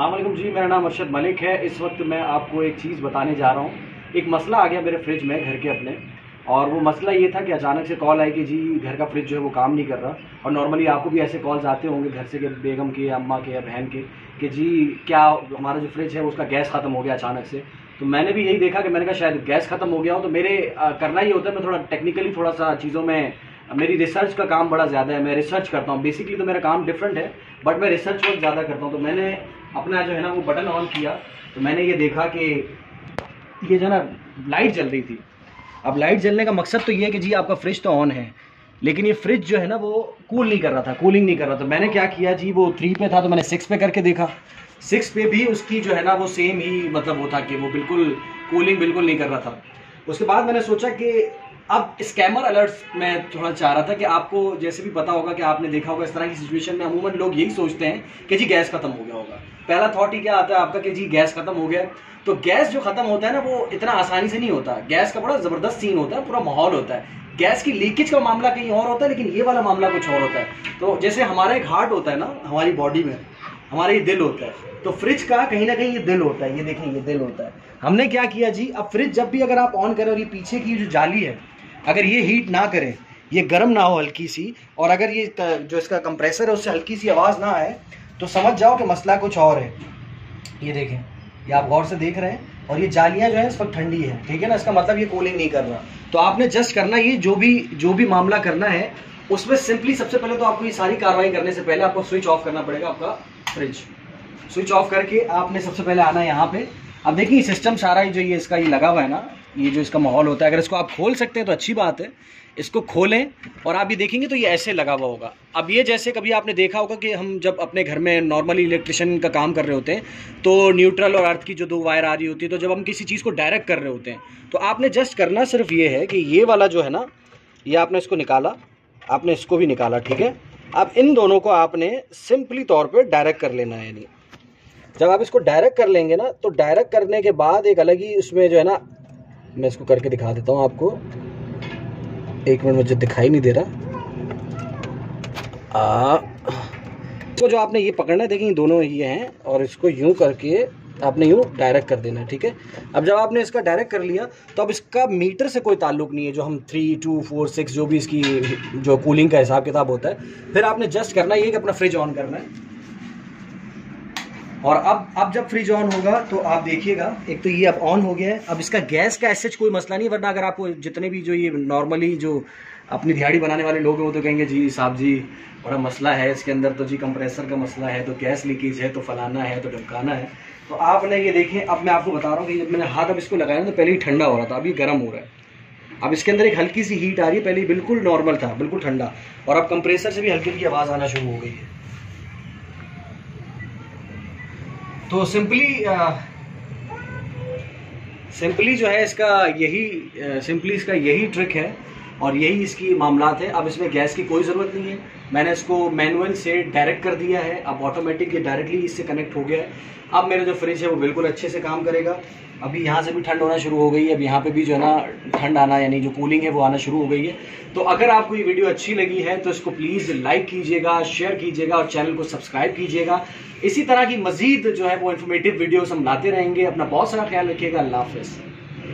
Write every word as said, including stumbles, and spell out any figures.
अस्सलाम वालेकुम जी, मेरा नाम अरशद मलिक है। इस वक्त मैं आपको एक चीज़ बताने जा रहा हूँ। एक मसला आ गया मेरे फ्रिज में घर के अपने, और वो मसला ये था कि अचानक से कॉल आई कि जी घर का फ्रिज जो है वो काम नहीं कर रहा। और नॉर्मली आपको भी ऐसे कॉल्स आते होंगे घर से, कि बेगम के या अम्मा के या बहन के, कि जी क्या हमारा जो फ्रिज है उसका गैस ख़त्म हो गया अचानक से। तो मैंने भी यही देखा कि मैंने कहा शायद गैस ख़त्म हो गया हो। तो मेरे आ, करना ये होता है, मैं थोड़ा टेक्निकली थोड़ा सा चीज़ों में, मेरी रिसर्च का काम बड़ा ज़्यादा है। मैं रिसर्च करता हूँ, बेसिकली तो मेरा काम डिफरेंट है, बट मैं रिसर्च वर्क ज़्यादा करता हूँ। तो मैंने अपना जो है ना वो बटन ऑन किया, तो मैंने ये देखा कि ये जो है ना लाइट जल रही थी। अब लाइट जलने का मकसद तो ये है कि जी आपका फ्रिज तो ऑन है, लेकिन ये फ्रिज जो है ना वो कूल नहीं कर रहा था, कूलिंग नहीं कर रहा था। मैंने क्या किया जी, वो थ्री पे था तो मैंने सिक्स पे करके देखा। सिक्स पे भी उसकी जो है ना वो सेम ही मतलब वो था कि वो बिल्कुल कूलिंग बिल्कुल नहीं कर रहा था। उसके बाद मैंने सोचा कि अब स्कैमर अलर्ट्स मैं थोड़ा चाह रहा था कि आपको जैसे भी पता होगा कि आपने देखा होगा इस तरह की सिचुएशन में अमूमन लोग यही सोचते हैं कि जी गैस खत्म हो गया होगा। पहला थॉट ही क्या आता है आपका कि जी गैस खत्म हो गया। तो गैस जो खत्म होता है ना वो इतना आसानी से नहीं होता। गैस का बड़ा जबरदस्त सीन होता है, पूरा माहौल होता है। गैस की लीकेज का मामला कहीं और होता है, लेकिन ये वाला मामला कुछ और होता है। तो जैसे हमारा एक हार्ट होता है ना हमारी बॉडी में, हमारा ये दिल होता है, तो फ्रिज का कहीं ना कहीं ये दिल होता है। ये देखें, ये दिल होता है। हमने क्या किया जी, अब फ्रिज जब भी अगर आप ऑन करें और ये पीछे की जो जाली है अगर ये हीट ना करे, ये गर्म ना हो हल्की सी, और अगर ये जो इसका कंप्रेसर है उससे हल्की सी आवाज़ ना आए, तो समझ जाओ कि मसला कुछ और है। ये देखें, ये आप गौर से देख रहे हैं, और ये जालियाँ जो है इस वक्त ठंडी है, ठीक है ना। इसका मतलब ये कूलिंग नहीं कर रहा। तो आपने जस्ट करना ये जो भी जो भी मामला करना है उसमें सिंपली सबसे पहले तो आपको ये सारी कार्रवाई करने से पहले आपको स्विच ऑफ करना पड़ेगा आपका फ्रिज। स्विच ऑफ करके आपने सबसे पहले आना है यहाँ पे। अब देखिए सिस्टम सारा ही जो ये इसका ये लगा हुआ है ना, ये जो इसका माहौल होता है, अगर इसको आप खोल सकते हैं तो अच्छी बात है। इसको खोलें और आप ये देखेंगे तो ये ऐसे लगा हुआ होगा। अब ये जैसे कभी आपने देखा होगा कि हम जब अपने घर में नॉर्मली इलेक्ट्रिशियन का काम कर रहे होते हैं तो न्यूट्रल और अर्थ की जो दो वायर आ रही होती है, तो जब हम किसी चीज़ को डायरेक्ट कर रहे होते हैं तो आपने जस्ट करना सिर्फ ये है कि ये वाला जो है ना, ये आपने इसको निकाला, आपने इसको भी निकाला, ठीक है। अब इन दोनों को आपने सिंपली तौर पर डायरेक्ट कर लेना है। यानी जब आप इसको डायरेक्ट कर लेंगे ना, तो डायरेक्ट करने के बाद एक अलग ही उसमें जो है ना, मैं इसको करके दिखा देता हूँ आपको। एक मिनट, मुझे दिखाई नहीं दे रहा। आ, तो जो आपने ये पकड़ना है, देखें दोनों ये हैं, और इसको यूं करके आपने यूं डायरेक्ट कर देना है, ठीक है। अब जब आपने इसका डायरेक्ट कर लिया तो अब इसका मीटर से कोई ताल्लुक नहीं है, जो हम थ्री टू फोर सिक्स जो भी इसकी जो कूलिंग का हिसाब किताब होता है। फिर आपने जस्ट करना ये कि अपना फ्रिज ऑन करना है। और अब अब जब फ्रिज ऑन होगा तो आप देखिएगा, एक तो ये अब ऑन हो गया है। अब इसका गैस का ऐसे कोई मसला नहीं, वरना अगर आपको जितने भी जो ये नॉर्मली जो अपनी दिहाड़ी बनाने वाले लोग हैं वो तो कहेंगे जी साहब जी बड़ा मसला है इसके अंदर, तो जी कंप्रेसर का मसला है, तो गैस लीकेज है, तो फलाना है, तो ढमकाना है। तो आपने ये देखें, अब मैं आपको बता रहा हूँ कि जब मैंने हाथ अब इसको लगाया तो पहले ही ठंडा हो रहा था, अभी गर्म हो रहा है। अब इसके अंदर एक हल्की सी हीट आ रही है, पहले बिल्कुल नॉर्मल था, बिल्कुल ठंडा, और अब कंप्रेसर से भी हल्की हल्की आवाज़ आना शुरू हो गई है। तो सिंपली सिंपली जो है इसका यही सिंपली इसका यही ट्रिक है, और यही इसकी मामलात है। अब इसमें गैस की कोई ज़रूरत नहीं है, मैंने इसको मैनुअल से डायरेक्ट कर दिया है। अब ऑटोमेटिक ये डायरेक्टली इससे कनेक्ट हो गया है। अब मेरा जो फ्रिज है वो बिल्कुल अच्छे से काम करेगा। अभी यहाँ से भी ठंड होना शुरू हो गई है, अब यहाँ पे भी जो है ना ठंड आना, यानी जो कूलिंग है वो आना शुरू हो गई है। तो अगर आपको ये वीडियो अच्छी लगी है तो इसको प्लीज़ लाइक कीजिएगा, शेयर कीजिएगा, और चैनल को सब्सक्राइब कीजिएगा। इसी तरह की मजीद जो है वो इन्फॉर्मेटिव वीडियोस हम लाते रहेंगे। अपना बहुत सारा ख्याल रखिएगा। अल्लाह हाफ़िज़।